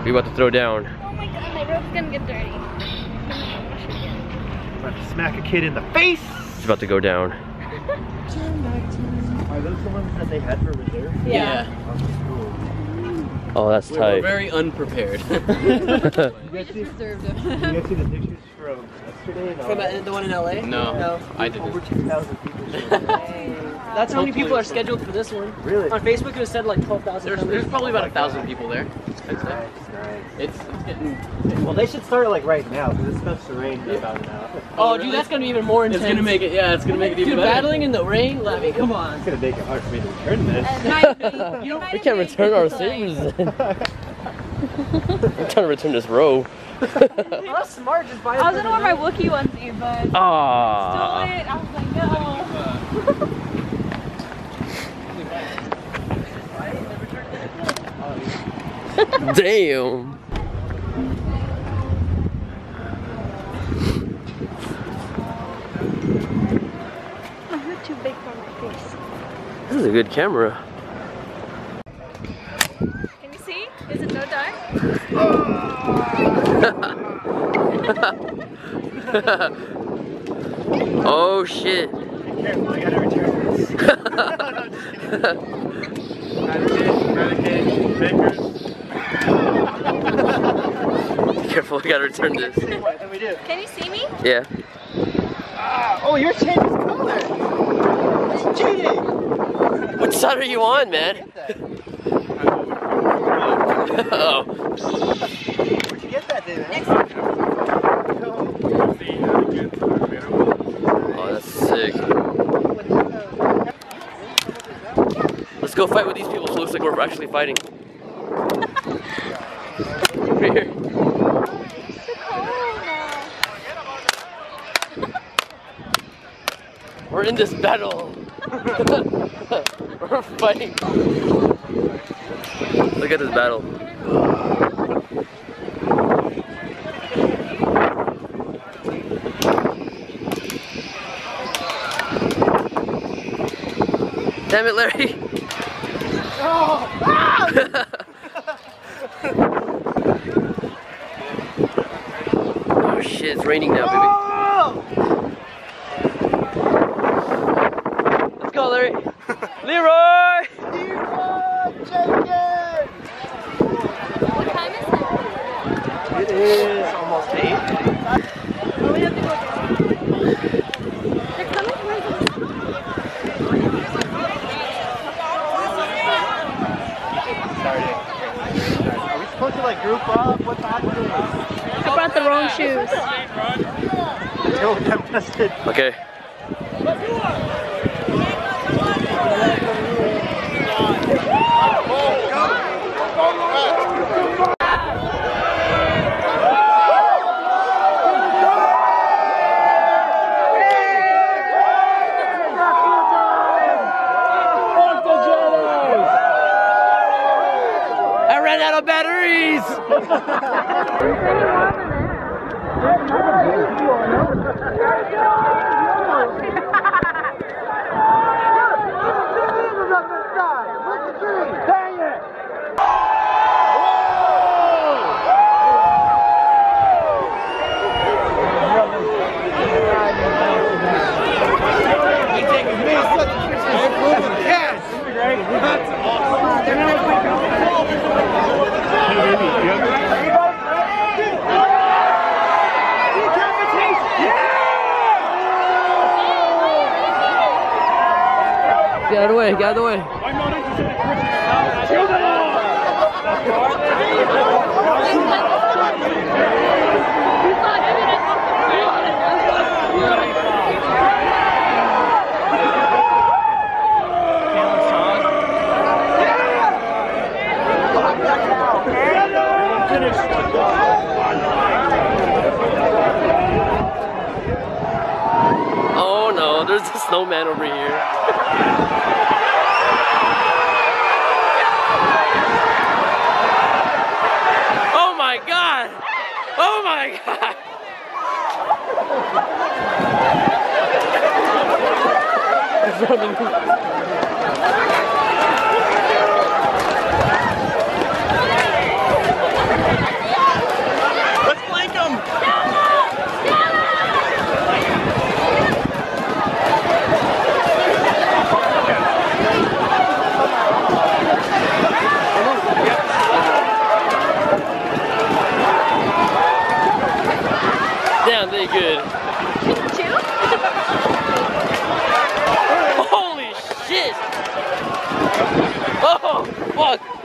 We about to throw down. Oh my god, my rope's gonna get dirty. I'm about to smack a kid in the face. It's about to go down. Are those the ones that they had for reserve? Yeah. Oh, that's We're tight. very unprepared. You guys see the pictures from yesterday? No. From the one in LA? No, I didn't. Over 2,000 people showed up. That's how many people are scheduled for this one. Really? On Facebook it was said like 12,000. There's probably about 1,000 people there. I'd say. Nice. It's getting. Well, they should start like right now because it's supposed to rain in about an hour. Oh, really? dude, that's gonna be even more intense. It's gonna make it. Yeah, it's gonna make it even Dude, better. battling in the rain. I mean, come on. It's gonna make it hard for me to return this. We can't return our sabers then. I'm trying to return this row. That's smart. Just buy it. I was gonna wear my Wookiee onesie, but stole Ah. it. I was like, no. Damn. You're too big for my face. This is a good camera. Can you see? Is it no dark? Oh shit. Be careful, I gotta return this. No, just kidding. Eradicate, bakers. Be careful, we gotta return this. What do we do? Can you see me? Yeah. Oh, you're changing color. It's cheating. Which side are you on, man? Oh. Where'd you get that, David? Oh, that's sick. Let's go fight with these people so it looks like we're actually fighting. Over here. We're in this battle. We're fighting. Look at this battle. Damn it, Larry. Oh shit, it's raining now, baby. Let's go, Larry. Leroy! What time is it? It is almost 8. Oh, we have to go down. They're coming towards us. Starting. Are we supposed to like group up? What's happening? I brought the wrong shoes. Until them tested. Okay. I ran out of batteries! Get out of the way, get out of the way. Oh no, there's a snowman over here. Oh my god! Oh my god! It's running. fuck?